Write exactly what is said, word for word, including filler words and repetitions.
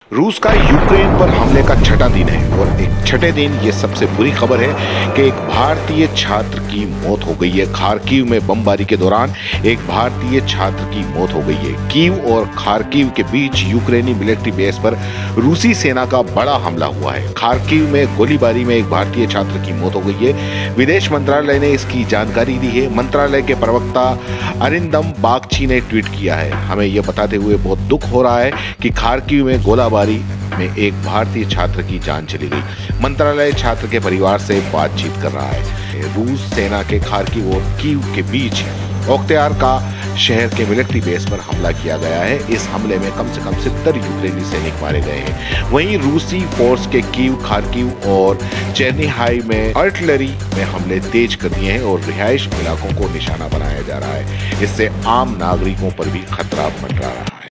रूस का यूक्रेन पर हमले का छठा दिन है और एक छठे दिन ये सबसे बुरी खबर है कि एक भारतीय छात्र की मौत हो गई है। खार्किव में बमबारी के दौरान एक भारतीय छात्र की मौत हो गई है। कीव और खार्किव के बीच यूक्रेनी मिलिट्री बेस पर रूसी सेना का बड़ा हमला हुआ है। खार्किव में गोलीबारी में एक भारतीय छात्र की मौत हो गई है। विदेश मंत्रालय ने इसकी जानकारी दी है। मंत्रालय के प्रवक्ता अरिंदम बागची ने ट्वीट किया है, हमें यह बताते हुए बहुत दुख हो रहा है कि खार्किव में गोलाबारी में एक भारतीय छात्र की जान चली गई। मंत्रालय छात्र के परिवार से बातचीत कर रहा है। रूस सेना के खार्किव और कीव के बीच ओक्त्यार का शहर के मिलिट्री बेस पर हमला किया गया है। इस हमले में कम से कम सत्तर यूक्रेनी सैनिक मारे गए हैं। वहीं रूसी फोर्स के कीव, खार्किव और चेर्निहाई में आर्टिलरी में हमले तेज कर दिए हैं और रिहायश इलाकों को निशाना बनाया जा रहा है। इससे आम नागरिकों पर भी खतरा मंडरा रहा है।